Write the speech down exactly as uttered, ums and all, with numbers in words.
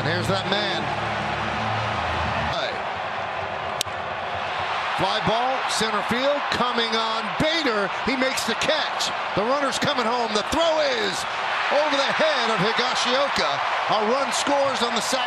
Here's that man. Fly ball, center field, coming on Bader. He makes the catch. The runner's coming home. The throw is over the head of Higashioka. A run scores on the side.